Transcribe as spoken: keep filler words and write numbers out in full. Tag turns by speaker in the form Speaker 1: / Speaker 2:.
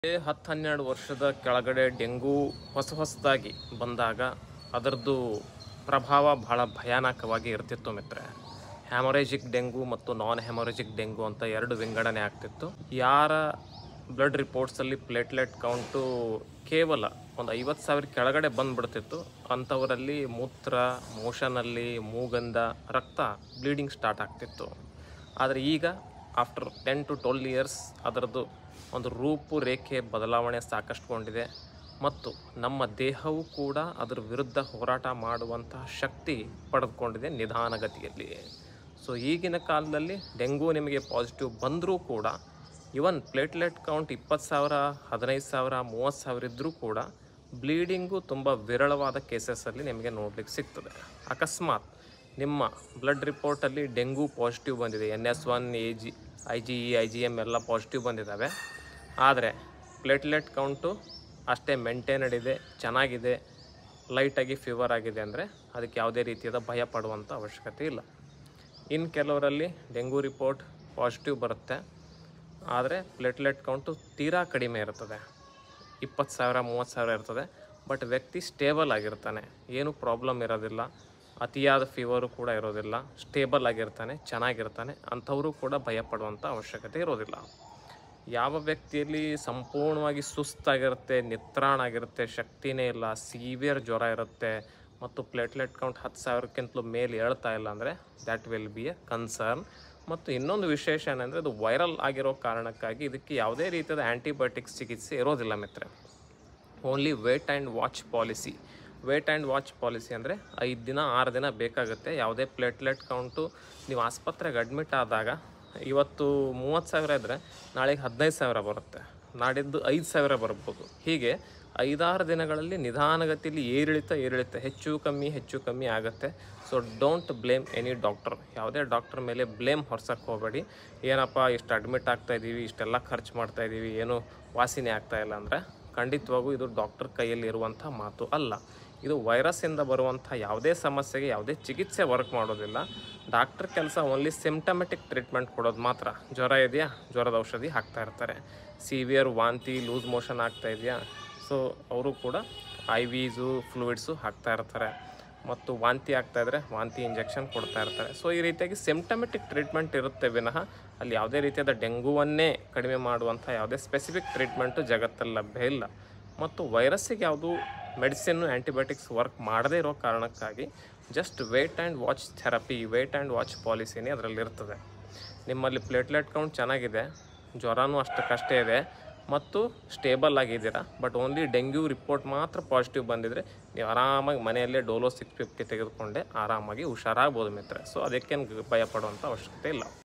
Speaker 1: ಹತ್ತು ಹನ್ನೆರಡು ವರ್ಷದ ಕೆಳಗಡೆ ಡೆಂಗು ಹೊಸ ಹೊಸದಾಗಿ ಬಂದಾಗ ಅದರದ್ದು ಪ್ರಭಾವ ಬಹಳ ಭಯಾನಕವಾಗಿ ಇರ್ತಿತ್ತು ಮಿತ್ರೆ. ಹ್ಯಾಮೊರೇಜಿಕ್ ಡೆಂಗು ಮತ್ತು ನಾನ್ ಹ್ಯಾಮೊರೇಜಿಕ್ ಡೆಂಗು ಅಂತ ಎರಡು ವಿಂಗಡಣೆ ಆಗ್ತಿತ್ತು. ಯಾರ ಬ್ಲಡ್ ರಿಪೋರ್ಟ್ಸಲ್ಲಿ ಪ್ಲೇಟ್ಲೆಟ್ ಕೌಂಟು ಕೇವಲ ಒಂದು ಐವತ್ತು ಸಾವಿರ ಕೆಳಗಡೆ ಬಂದುಬಿಡ್ತಿತ್ತು ಅಂಥವರಲ್ಲಿ ಮೂತ್ರ, ಮೋಷನಲ್ಲಿ, ಮೂಗಂಧ, ರಕ್ತ ಬ್ಲೀಡಿಂಗ್ ಸ್ಟಾರ್ಟ್ ಆಗ್ತಿತ್ತು. ಆದರೆ ಈಗ after ten to twelve years ಅದರದ್ದು ಒಂದು ರೂಪುರೇಖೆ ಬದಲಾವಣೆ ಸಾಕಷ್ಟುಗೊಂಡಿದೆ ಮತ್ತು ನಮ್ಮ ದೇಹವು ಕೂಡ ಅದರ ವಿರುದ್ಧ ಹೋರಾಟ ಮಾಡುವಂತಹ ಶಕ್ತಿ ಪಡೆದುಕೊಂಡಿದೆ ನಿಧಾನಗತಿಯಲ್ಲಿ. ಸೊ ಈಗಿನ ಕಾಲದಲ್ಲಿ ಡೆಂಗು ನಿಮಗೆ ಪಾಸಿಟಿವ್ ಬಂದರೂ ಕೂಡ ಇವನ್ ಪ್ಲೇಟ್ಲೆಟ್ ಕೌಂಟ್ ಇಪ್ಪತ್ತು ಸಾವಿರ ಹದಿನೈದು ಸಾವಿರ ಮೂವತ್ತು ಸಾವಿರ ಇದ್ದರೂ ಕೂಡ ಬ್ಲೀಡಿಂಗು ತುಂಬ ವಿರಳವಾದ ಕೇಸಸಲ್ಲಿ ನಿಮಗೆ ನೋಡಲಿಕ್ಕೆ ಸಿಗ್ತದೆ. ಅಕಸ್ಮಾತ್ ನಿಮ್ಮ ಬ್ಲಡ್ ರಿಪೋರ್ಟಲ್ಲಿ ಡೆಂಗು ಪಾಸಿಟಿವ್ ಬಂದಿದೆ, N S one A G I G E I G M ಎಲ್ಲ ಪಾಸಿಟಿವ್ ಬಂದಿದ್ದಾವೆ, ಆದರೆ ಪ್ಲೇಟ್ಲೆಟ್ ಕೌಂಟು ಅಷ್ಟೇ ಮೇಂಟೈನಡ್ ಇದೆ, ಚೆನ್ನಾಗಿದೆ, ಲೈಟಾಗಿ ಫೀವರ್ ಆಗಿದೆ ಅಂದರೆ ಅದಕ್ಕೆ ಯಾವುದೇ ರೀತಿಯಾದ ಭಯ ಪಡುವಂಥ ಅವಶ್ಯಕತೆ ಇಲ್ಲ. ಇನ್ನು ಕೆಲವರಲ್ಲಿ ಡೆಂಗು ರಿಪೋರ್ಟ್ ಪಾಸಿಟಿವ್ ಬರುತ್ತೆ, ಆದರೆ ಪ್ಲೇಟ್ಲೆಟ್ ಕೌಂಟು ತೀರಾ ಕಡಿಮೆ ಇರ್ತದೆ, ಇಪ್ಪತ್ತು ಸಾವಿರ ಮೂವತ್ತು ಸಾವಿರ ಇರ್ತದೆ. ಬಟ್ ವ್ಯಕ್ತಿ ಸ್ಟೇಬಲ್ ಆಗಿರ್ತಾನೆ, ಏನೂ ಪ್ರಾಬ್ಲಮ್ ಇರೋದಿಲ್ಲ, ಅತಿಯಾದ ಫೀವರು ಕೂಡ ಇರೋದಿಲ್ಲ, ಸ್ಟೇಬಲ್ ಆಗಿರ್ತಾನೆ, ಚೆನ್ನಾಗಿರ್ತಾನೆ. ಅಂಥವರು ಕೂಡ ಭಯಪಡುವಂಥ ಅವಶ್ಯಕತೆ ಇರೋದಿಲ್ಲ. ಯಾವ ವ್ಯಕ್ತಿಯಲ್ಲಿ ಸಂಪೂರ್ಣವಾಗಿ ಸುಸ್ತಾಗಿರುತ್ತೆ, ನಿತ್ರಾಣ ಆಗಿರುತ್ತೆ, ಶಕ್ತಿನೇ ಇಲ್ಲ, ಸಿವಿಯರ್ ಜ್ವರ ಇರುತ್ತೆ ಮತ್ತು ಪ್ಲೇಟ್ಲೆಟ್ ಕೌಂಟ್ ಹತ್ತು ಸಾವಿರಕ್ಕಿಂತಲೂ ಮೇಲೆ ಹೇಳ್ತಾ ಇಲ್ಲ ಅಂದರೆ that will be a concern. ಮತ್ತು ಇನ್ನೊಂದು ವಿಶೇಷ ಏನಂದರೆ ಅದು ವೈರಲ್ ಆಗಿರೋ ಕಾರಣಕ್ಕಾಗಿ ಇದಕ್ಕೆ ಯಾವುದೇ ರೀತಿಯಾದ ಆ್ಯಂಟಿಬಯೋಟಿಕ್ಸ್ ಚಿಕಿತ್ಸೆ ಇರೋದಿಲ್ಲ ಮಿತ್ರೆ. Only wait and watch policy. Wait and watch policy ಅಂದರೆ ಐದು ದಿನ ಆರು ದಿನ ಬೇಕಾಗುತ್ತೆ. ಯಾವುದೇ ಪ್ಲೇಟ್ಲೆಟ್ ಕೌಂಟು ನೀವು ಆಸ್ಪತ್ರೆಗೆ ಅಡ್ಮಿಟ್ ಆದಾಗ ಇವತ್ತು ಮೂವತ್ತು ಸಾವಿರ ಇದ್ದರೆ ನಾಳೆಗೆ ಹದಿನೈದು ಸಾವಿರ ಬರುತ್ತೆ, ನಾಡಿದ್ದು ಐದು ಸಾವಿರ ಬರ್ಬೋದು. ಹೀಗೆ ಐದಾರು ದಿನಗಳಲ್ಲಿ ನಿಧಾನಗತಿಯಲ್ಲಿ ಏರಿಳಿತ ಏರಿಳಿತ ಹೆಚ್ಚು ಕಮ್ಮಿ ಹೆಚ್ಚು ಕಮ್ಮಿ ಆಗುತ್ತೆ. So don't blame any doctor. ಯಾವುದೇ ಡಾಕ್ಟರ್ ಮೇಲೆ ಬ್ಲೇಮ್ ಹೊರ್ಸಕ್ಕೆ ಹೋಗಬೇಡಿ. ಏನಪ್ಪ ಇಷ್ಟು ಅಡ್ಮಿಟ್ ಆಗ್ತಾಯಿದ್ದೀವಿ, ಇಷ್ಟೆಲ್ಲ ಖರ್ಚು ಮಾಡ್ತಾಯಿದ್ದೀವಿ, ಏನೂ ವಾಸಿನೇ ಆಗ್ತಾಯಿಲ್ಲ ಅಂದರೆ ಖಂಡಿತವಾಗೂ ಇದು ಡಾಕ್ಟರ್ ಕೈಯಲ್ಲಿ ಇರುವಂಥ ಮಾತು ಅಲ್ಲ. ಇದು ವೈರಸ್ಸಿಂದ ಬರುವಂಥ ಯಾವುದೇ ಸಮಸ್ಯೆಗೆ ಯಾವುದೇ ಚಿಕಿತ್ಸೆ ವರ್ಕ್ ಮಾಡೋದಿಲ್ಲ. ಡಾಕ್ಟರ್ ಕೆಲಸ ಓನ್ಲಿ ಸಿಂಪ್ಟಮೆಟಿಕ್ ಟ್ರೀಟ್ಮೆಂಟ್ ಕೊಡೋದು ಮಾತ್ರ. ಜ್ವರ ಇದೆಯಾ, ಜ್ವರದ ಔಷಧಿ ಹಾಕ್ತಾ ಇರ್ತಾರೆ. ಸಿವಿಯರ್ ವಾಂತಿ ಲೂಸ್ ಮೋಷನ್ ಆಗ್ತಾ ಇದೆಯಾ, ಸೊ ಅವರು ಕೂಡ ಐ ವೀಸು ಫ್ಲೂಯಿಡ್ಸು ಹಾಕ್ತಾ ಇರ್ತಾರೆ. ಮತ್ತು ವಾಂತಿ ಆಗ್ತಾಯಿದ್ರೆ ವಾಂತಿ ಇಂಜೆಕ್ಷನ್ ಕೊಡ್ತಾ ಇರ್ತಾರೆ. ಸೊ ಈ ರೀತಿಯಾಗಿ ಸಿಂಪ್ಟಮೆಟಿಕ್ ಟ್ರೀಟ್ಮೆಂಟ್ ಇರುತ್ತೆ ವಿನಃ ಅಲ್ಲಿ ಯಾವುದೇ ರೀತಿಯಾದ ಡೆಂಗುವನ್ನೇ ಕಡಿಮೆ ಮಾಡುವಂಥ ಯಾವುದೇ ಸ್ಪೆಸಿಫಿಕ್ ಟ್ರೀಟ್ಮೆಂಟು ಜಗತ್ತಲ್ಲಿ ಲಭ್ಯ ಇಲ್ಲ. ಮತ್ತು ವೈರಸ್ಸಿಗೆ ಯಾವುದು ಮೆಡಿಸಿನ್ನು ಆ್ಯಂಟಿಬಯೋಟಿಕ್ಸ್ ವರ್ಕ್ ಮಾಡದೇ ಇರೋ ಕಾರಣಕ್ಕಾಗಿ just wait and watch therapy, wait and watch ಪಾಲಿಸಿನೇ ಅದರಲ್ಲಿರ್ತದೆ. ನಿಮ್ಮಲ್ಲಿ ಪ್ಲೇಟ್ಲೆಟ್ ಕೌಂಟ್ ಚೆನ್ನಾಗಿದೆ, ಜ್ವರನೂ ಅಷ್ಟಕ್ಕಷ್ಟೇ ಇದೆ ಮತ್ತು ಸ್ಟೇಬಲ್ ಆಗಿದ್ದೀರಾ, ಬಟ್ ಓನ್ಲಿ ಡೆಂಗ್ಯೂ ರಿಪೋರ್ಟ್ ಮಾತ್ರ ಪಾಸಿಟಿವ್ ಬಂದಿದ್ದರೆ ನೀವು ಆರಾಮಾಗಿ ಮನೆಯಲ್ಲೇ ಡೋಲೋ ಸಿಕ್ಸ್ ಫಿಫ್ಟಿ ತೆಗೆದುಕೊಂಡೆ ಆರಾಮಾಗಿ ಹುಷಾರಾಗ್ಬೋದು ಮಿತ್ರ. ಸೊ ಅದಕ್ಕೇನು ಭಯ ಪಡುವಂಥ ಅವಶ್ಯಕತೆ ಇಲ್ಲ.